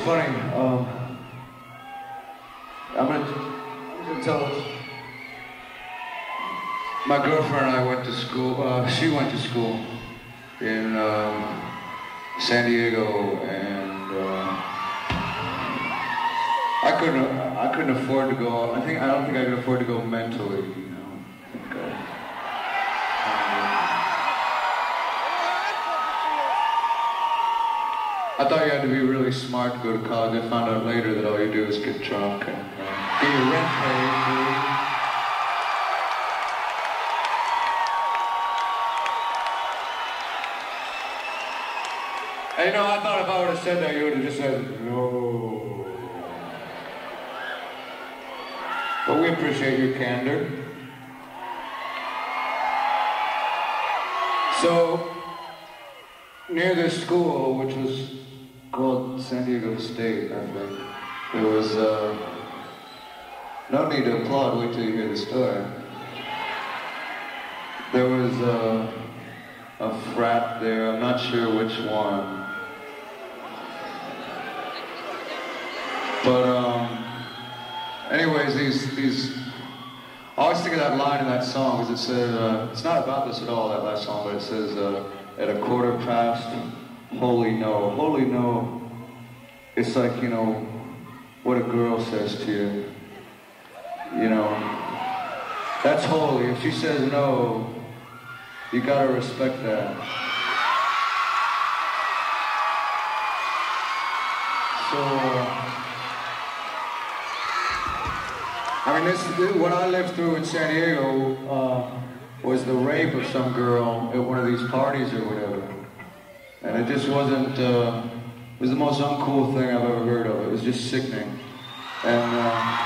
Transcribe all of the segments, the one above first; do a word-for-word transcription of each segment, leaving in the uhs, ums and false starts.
funny. Um, I'm gonna, I'm gonna tell us. My girlfriend and I went to school. Uh, she went to school in um, San Diego, and uh, I couldn't. I couldn't afford to go. I think. I don't think I could afford to go mentally. You know. I think I, I thought you had to be really smart to go to college. I found out later that all you do is get drunk and uh, get your rent paid. And you know, I thought if I would have said that, you would have just said, no. But we appreciate your candor. So, near this school, which was called San Diego State, I think, there was, uh, no need to applaud, wait till you hear the story. There was uh, a frat there, I'm not sure which one. But, um, anyways, these, these, I always think of that line in that song, because it says, uh, it's not about this at all, that last song, but it says, uh, at a quarter past, holy no. Holy no, it's like, you know, what a girl says to you. You know, that's holy. If she says no, you gotta respect that. So, uh, I mean, this, what I lived through in San Diego uh, was the rape of some girl at one of these parties or whatever. And it just wasn't, uh, it was the most uncool thing I've ever heard of. It was just sickening. And uh,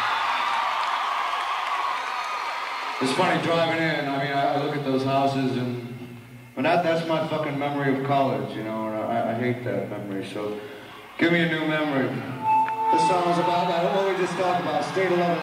it's funny driving in, I mean, I, I look at those houses and, but that, that's my fucking memory of college, you know, and I, I hate that memory, so give me a new memory. This song is about that, what we just talked about, State eleven.